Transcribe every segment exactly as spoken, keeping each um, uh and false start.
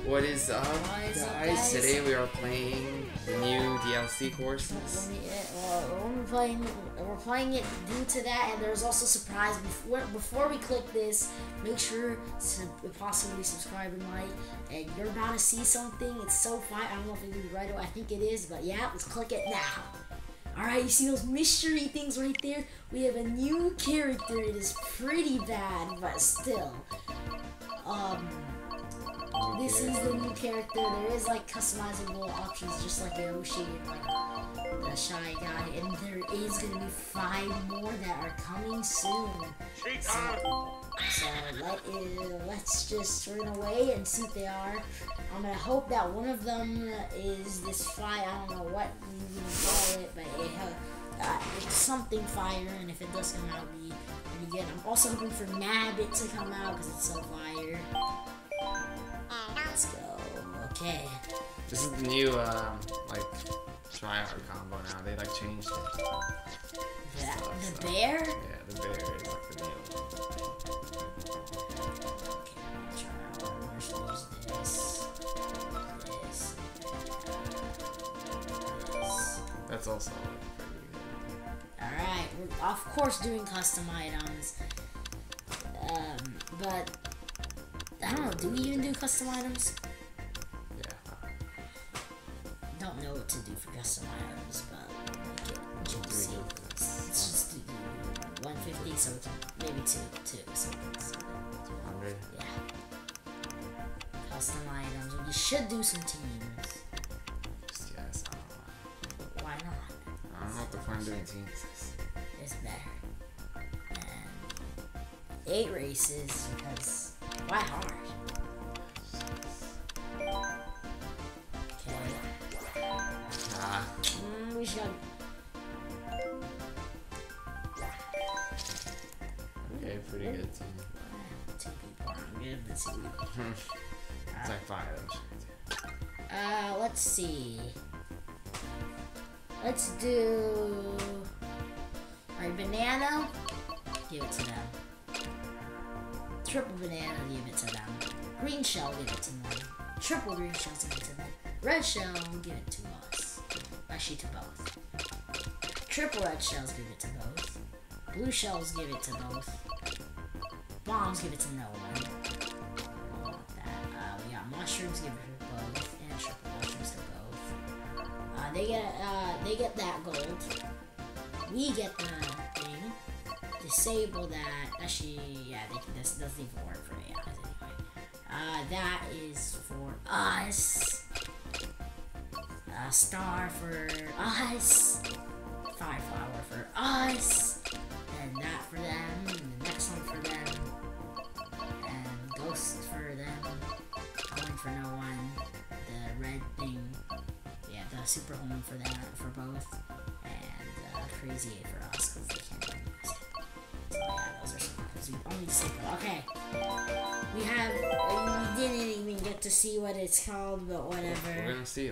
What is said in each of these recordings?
What is up, What is guys? up, guys? Today we are playing the new D L C courses. Let me, uh, we're playing. We're playing it due to that, and there's also a surprise. Before before we click this, make sure to possibly subscribe and like. And you're about to see something. It's so fun. I don't know if it'll be right away. I think it is, but yeah, let's click it now. All right, you see those mystery things right there? We have a new character. It is pretty bad, but still. Um. This is the new character. There is like customizable options, just like Yoshi and like the Shy Guy, and there is gonna be five more that are coming soon. So, so let it, let's just run away and see if they are. I'm gonna hope that one of them is this fire. I don't know what you call it, but it uh, uh, it's something fire, and if it does come out, it'll be pretty good. I'm also hoping for Nabbit to come out because it's so fire. Let's go. Okay. This is the new, um, like, tryhard combo now. They, like, changed it. That, Stuff, the so. bear? Yeah, the bear is, like, the new Okay, I'm trying. Let's use this. This. This. That's also, like, pretty good. Alright, we're of course doing custom items. Um, but I don't know, do we even do custom items? Yeah. Don't know what to do for custom items, but make it juicy. Let's just do one fifty, so we can maybe two, two, so we can see that. two hundred. Yeah. Custom items. We should do some teams. Just, yes, I don't know. Why not? I don't know what the point of doing teams is. It's better. And eight races because why hard? Okay. Ah. Mm, we should. Okay, pretty good team. Two people. I'm good with two people. It's like five of them. Uh, let's see. Let's do. Alright, banana. Give it to them. Triple banana, give it to them. Green shell, give it to them. Triple green shells, give it to them. Red shell, give it to us. Actually, to both. Triple red shells, give it to both. Blue shells, give it to both. Bombs, give it to no one. I don't want that. Uh, we got mushrooms, give it to both. And triple mushrooms to both. Uh, they get, uh, they get that gold. We get the thing. Disable that. Actually, yeah, they can, this doesn't even work for A Is anyway. Uh, that is for us. A star for us. Fireflower for us. And that for them. And the next one for them. And ghost for them. Going for no one. The red thing. Yeah, the super home for that for both. And uh, crazy eight for us because they can't do this. So yeah, those are some items. We only simple. Okay. We have. Uh, we didn't even get to see what it's called, but whatever. We're gonna steal.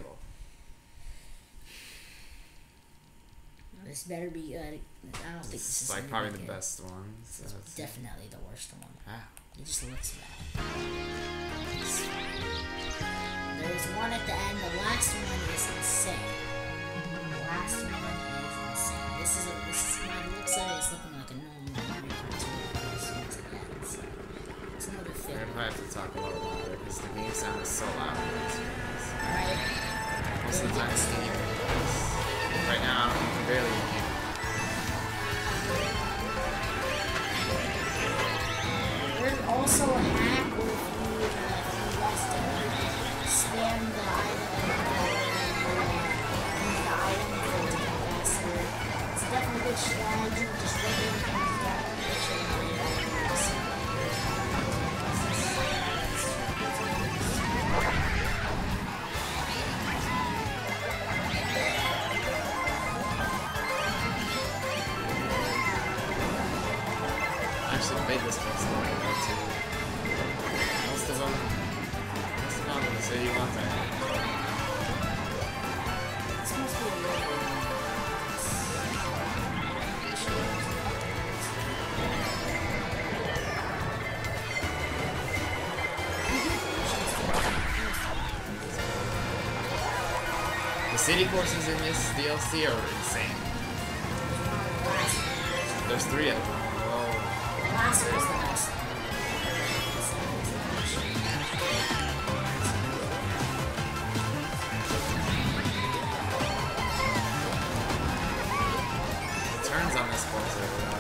This better be good. I don't think this It's is like gonna probably be the good. best one. So It's it's- definitely the worst one. Ah. It just looks bad. There's one at the end. The last one is insane. The last one is insane. This is a, this is my looks at it. It's looking like a normal Mario cartoon. This one's again. So it's another We're film. gonna probably have to talk a little louder because the game sound is so loud. in this series. Alright. Most of the time, it's here. Right now, I can barely hear. There's also a hack where if you, uh, if you guys don't spam the item and uh, use the item for it to go faster. It's definitely a good strategy. Just wait until it comes down and make sure you get it out. I actually played this place a little bit too. Most of them, most of them are the city ones I had. It's supposed to be a little bit. city courses in this D L C are insane. There's three of them. Whoa. The last one was the best. The turns on this course are uh,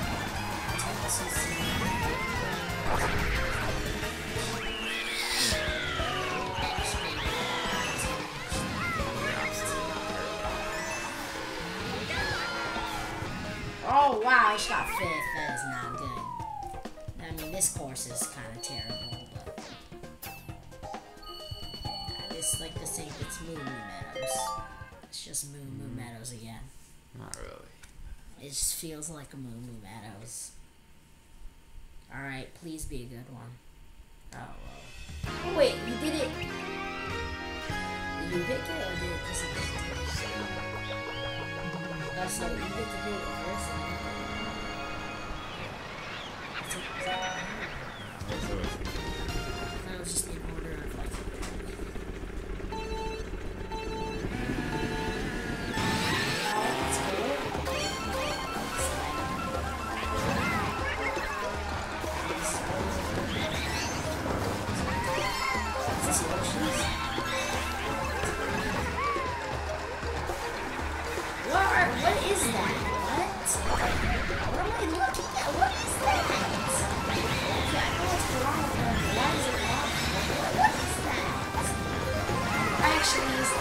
Oh wow, I just got fifth. That is not good. I mean, this course is kind of terrible, but uh, it's like the same. It's Moo Moo Meadows. It's just Moo Moo Meadows again. not really. It just feels like a Moo Moo Meadows. All right, please be a good one. Oh well. Oh wait, you did it. Did you pick it or did it just? Oh, so you get to do it first. That was just in order of like. Alright, let's go. Is this Yoshi's? What? What is that? What? What am I looking at? What is that? Okay, I know what's wrong with her. Why is it wrong? What, what is that? Actually, is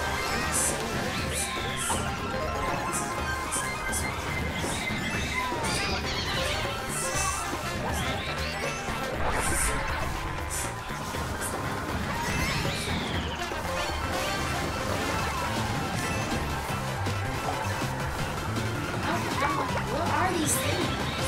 what are these things?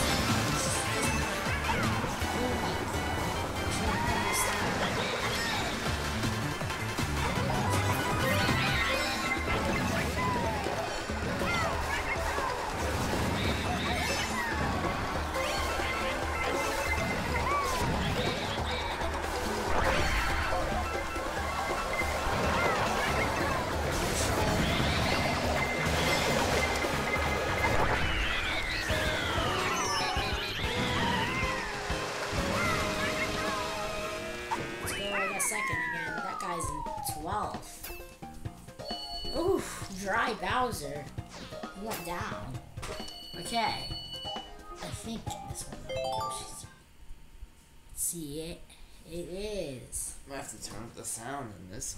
Second again. That guy's in twelfth. Oof, Dry Bowser. He went down. Okay. I think this one. Let's see it. It is. I have to turn up the sound in this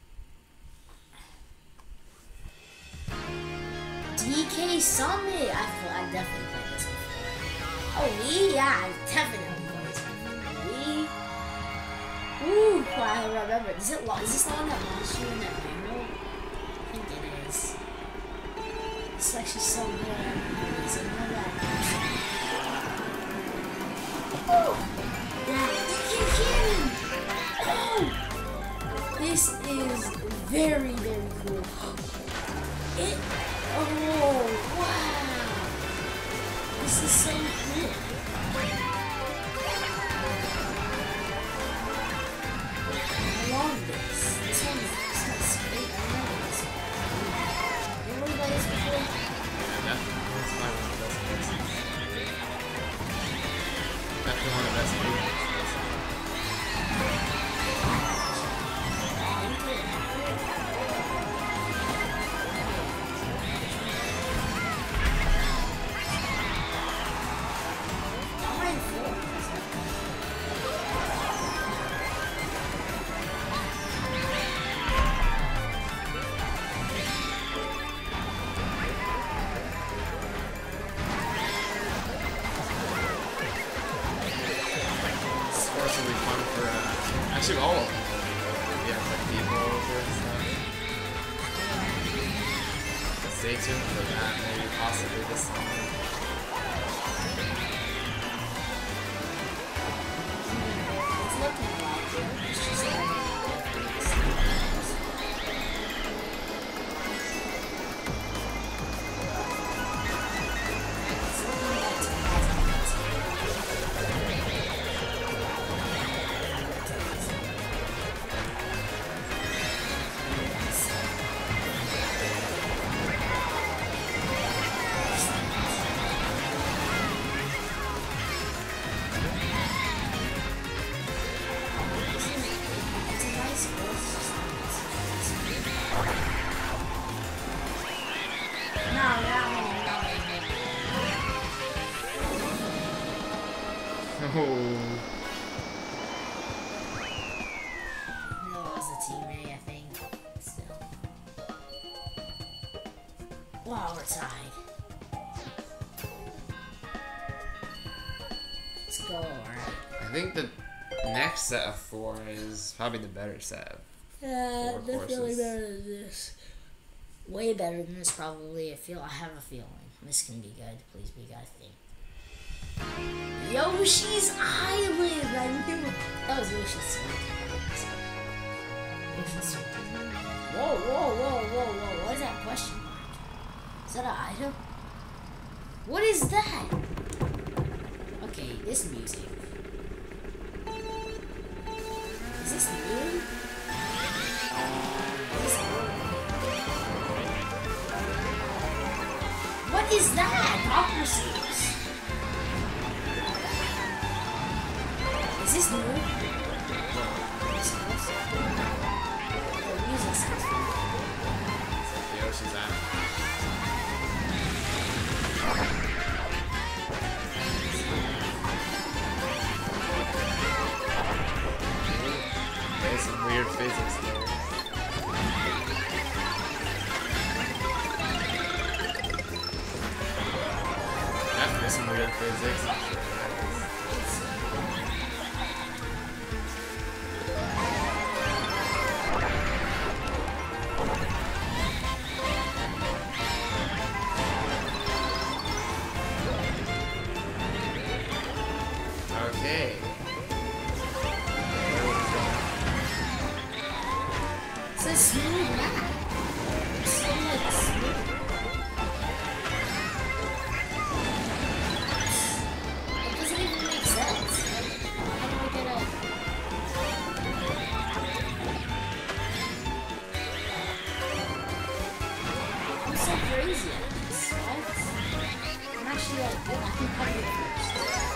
one. D K Summit. I, I definitely played this before. Oh, me? Yeah, I definitely played this before. Me? Ooh, I remember. Is it? Is this the one that launched you in that manual? I think it is. It's actually so good. It's another that. Oh, yeah. Oh, this is very, very cool. It. Oh, wow. This is so cool. I love this. This one is this one's great. I love this one. You ever played this before? Yeah, it's my one of the best places. Definitely one of the best movies. Actually, all of them. Yeah, like people over and stuff. Stay tuned for that, maybe possibly this summer. It's looking like it. It's just like Wow, we're tied. Let's go, alright. I think the next set of four is probably the better set. Yeah, Four definitely courses. better than this. Way better than this, probably. I feel. I have a feeling this can be good. Please be good. Thing. Yoshi's Island. I knew that was Yoshi's Sword. Yoshi's Sword. Whoa, whoa, whoa, whoa, whoa! What is that question mark? Is that an item? What is that? Okay, this music. Is this new? What is that? Doctor Seuss. Is this new? This house? The music sounds fun. Yoshi's Island. There's some weird physics there. There's some weird physics. I'm sure there is. Okay. It's a smooth map. It's so like smooth. It doesn't even make sense. Like, how do I get a... I'm so crazy at this. What? I'm actually like good. I can cover it first.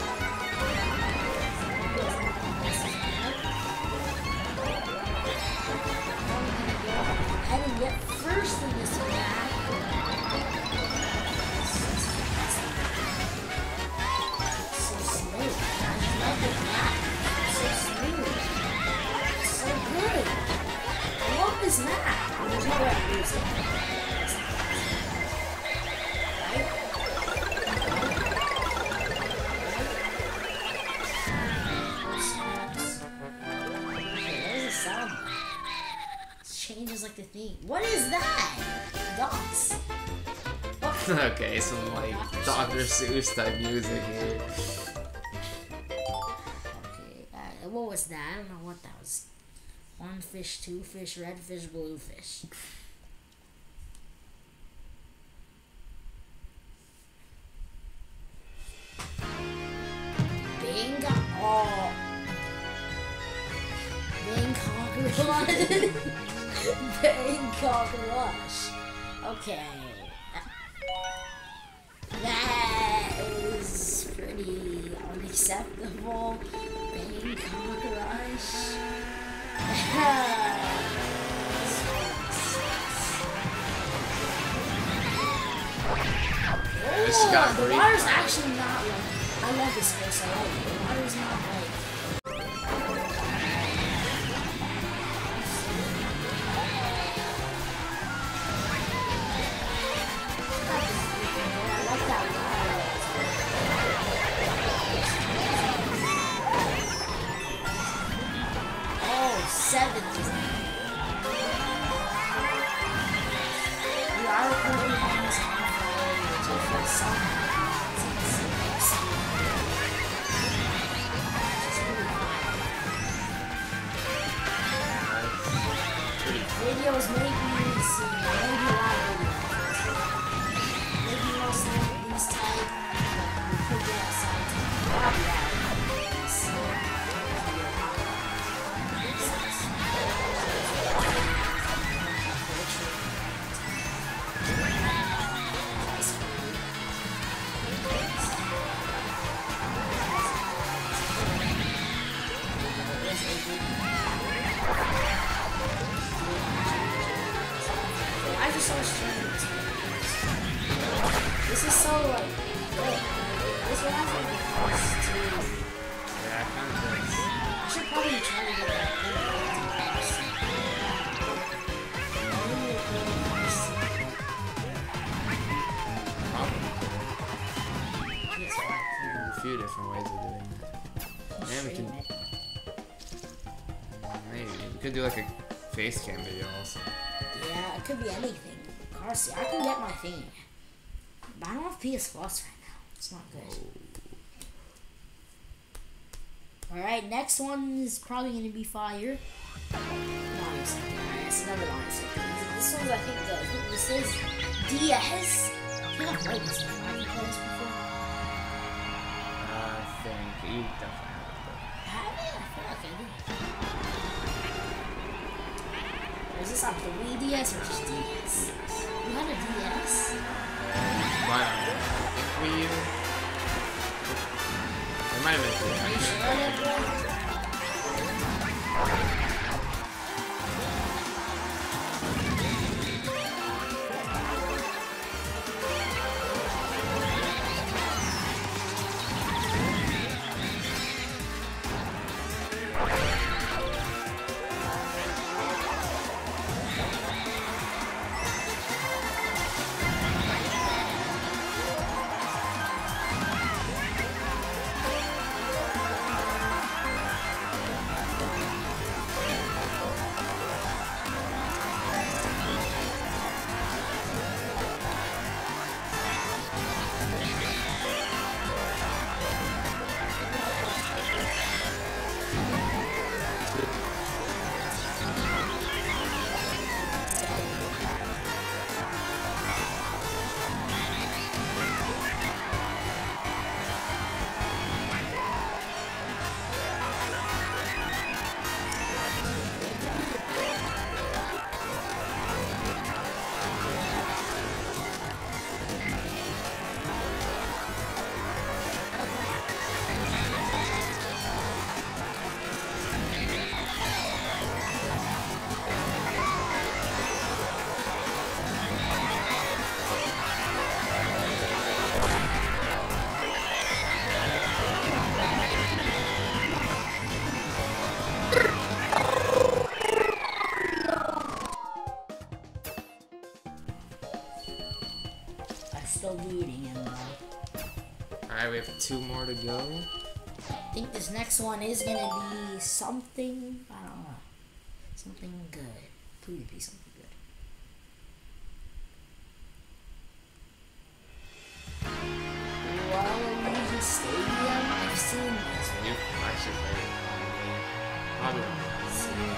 I didn't get first in this map. So smooth. I love the map. It's so smooth. It's so good. I love this map. There's no way I'm losing. Right? Okay, there's a sound. Changes like the theme. What is that? Dots. Okay, some like Doctor Seuss type music here. Okay, uh, what was that? I don't know what that was. One fish, two fish, red fish, blue fish. Bing. Oh. Bangkok Rush. Bangkok Rush. Okay. That is pretty unacceptable. Bangkok Rush. This got Oh, the great water's fire. actually not like. I love this place. I like it. The water's not like. I like that water. Oh, seventy. We are recording on this conference, which is for some. Videos maybe see maybe a lot of videos. Maybe most of these type, but we could get outside to probably that. So, I just saw streams. This is so like good. This reminds me of the first two. Yeah, I kind of does. I should probably try to get that thing. And we stream can- it. Maybe. We could do like a face cam video also. Yeah, it could be anything. Car seat. I can get my thing. But I don't have P S Plus right now. It's not good. Alright, next one is probably going to be fire. Mario Second. Alright, it's another Mario Second. This one's, I think, the, I think this is D S. I think I've played this before. Have you played this before? I think you definitely have it, Have you? I feel like I did. Or is this on three D S or just D S? You had a D S? but I think Wii U. It might have been three. Are you sure I had one? Still leading him though. Alright, we have two more to go. I think this next one is gonna be something, I don't know. Something good. Please be something good. Waluigi Stadium? I've seen this. You've actually played it. Probably not.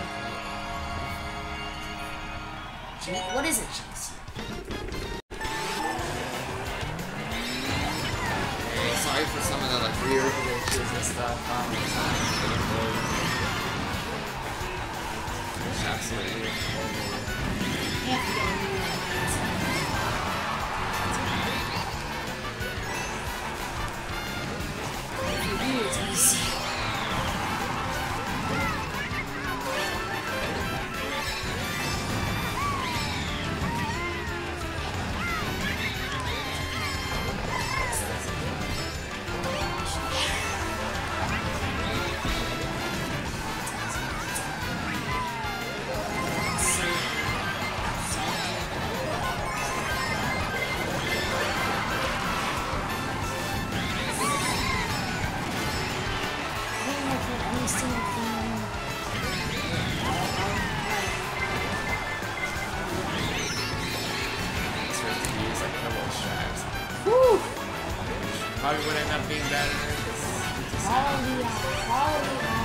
G- what is it, G C? Sorry for some of the like weird glitches and stuff. Um, it's not it's absolutely It's easy. Probably would end up being better. Quality on quality on.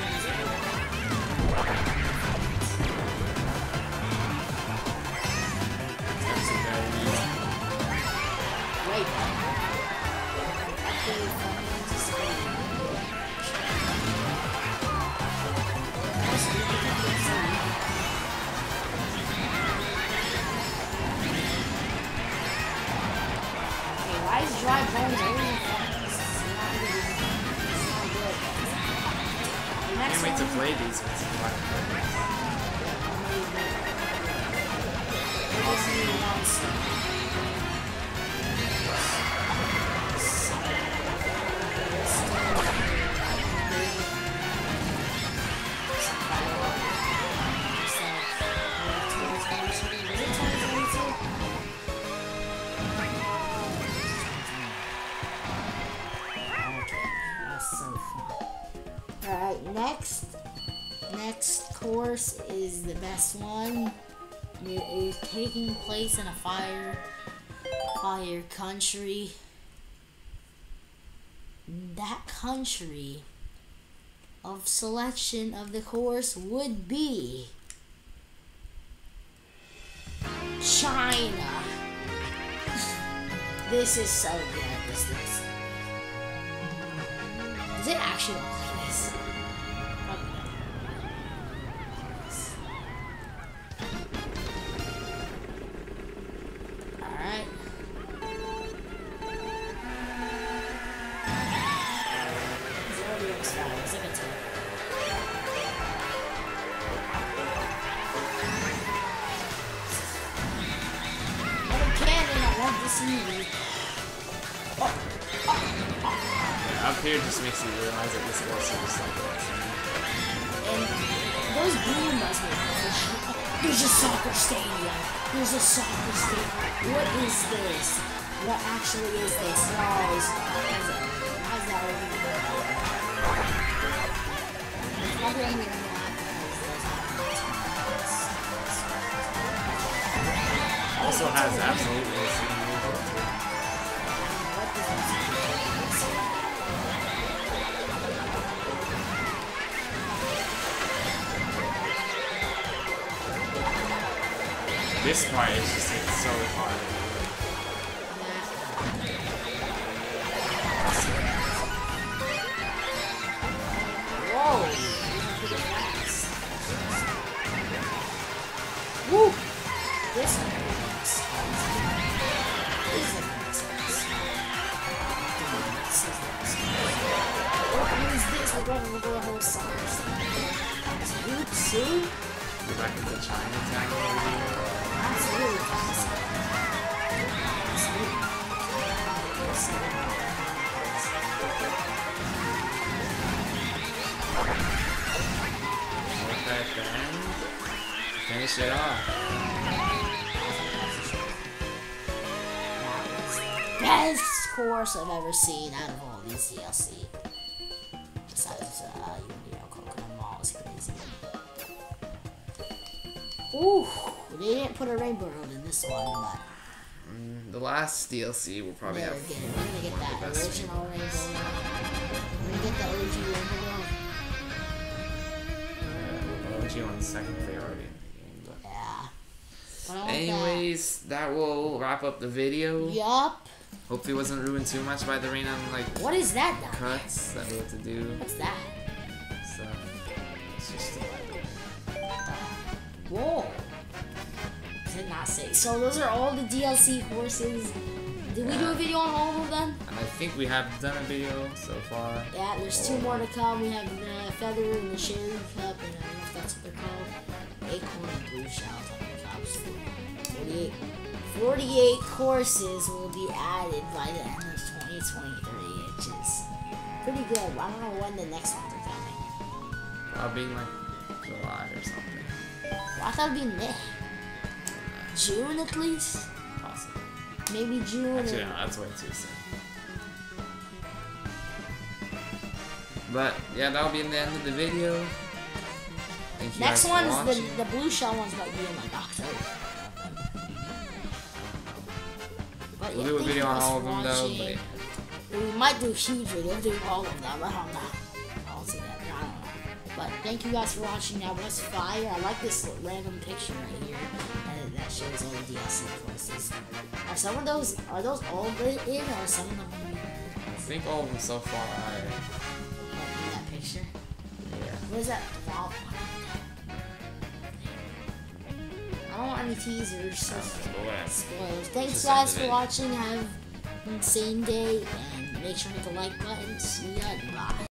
That's a very easy. Wait. I think to say. Okay, why is dry bones always Can't wait to play these ones. course is the best one. It is taking place in a fire, fire country. That country of selection of the course would be China. This is so good. This is. Does it actually look like this? Probably not. Alright. Zodiac style. It's like a two. See. Oh, oh, oh. Yeah, up here just makes you realize that this course is just like this. And those blue must be there's a soccer stadium. There's a soccer stadium. What is this? What actually is this? Why is, why is that? Why is that over there? It's probably only that because there's not. Also has absolutely the same. This part is just it's so hard. Whoa! Woo! This one is What is this? We're going to go a whole soccer stadium. Oops, see? Go back into Chinatown over here. Absolutely awesome. Absolutely. Work at the end. Finish it off. Best course I've ever seen out of all these D L C. Besides, uh, you know, Coconut Mall is crazy. Ooh, they didn't put a Rainbow Road in this one, but Mm, the last D L C will probably they're have good. We're gonna get one of that the best original Rainbow Road. We're gonna get the O G Rainbow Road. Uh, O G one's second priority in the game, but Yeah. But I want anyways, that will wrap up the video. that. Yup. Hopefully it wasn't ruined too much by the rain on like What is that down there? cuts that we had to do. What's that? So it's just a Whoa. Does it not say? So those are all the D L C courses. Did we do a video on all of them? And I think we have done a video so far. Yeah, there's two more to come. We have the Feather and the Sherry Cup, and I don't know if that's what they're called. Acorn and Blue Shells, I think cups. forty-eight, forty-eight courses will be added by the end of twenty twenty-three, which is pretty good. I don't know when the next ones are coming. Probably in like July or something. Well, I thought it'd be May. June at least? Possibly. Maybe June. Actually, or... no, that's way too soon. But yeah, that'll be in the end of the video. Thank you Next guys one for is watching. the, the Blue Shell ones might be in like October. But We'll yeah, do a thank video you on guys all for of them though. watching. But We might do a huge video doing all of them. I don't know. I'll see that. I don't know. But thank you guys for watching. That was fire. I like this random picture right here. Uh, that shows all the D L C courses. Are some of those, are those all in or some of them going to be I think all of them so far are. like in that picture? Yeah. What is that? Wow. I don't want any teasers. So But whatever. spoilers. Thanks Just guys end for it. watching. Have an insane day and make sure to hit the like button. See ya. Bye.